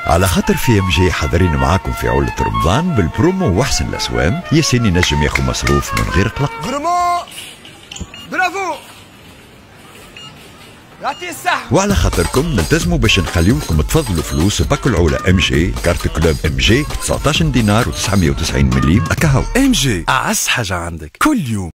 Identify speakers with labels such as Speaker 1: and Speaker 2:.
Speaker 1: على خاطر في ام جي حاضرين معاكم في عولة رمضان بالبرومو وحسن الاسوام، ياسين ينجم ياخذ مصروف من غير قلق.
Speaker 2: فريمون برافو يعطيه الصحة.
Speaker 1: وعلى خاطركم نلتزموا باش نخليوكم تفضلوا فلوس باك العولة ام جي كارت كلوب ام جي 19 دينار و990 مليم اكاهو.
Speaker 3: ام جي اعز حاجة عندك كل يوم.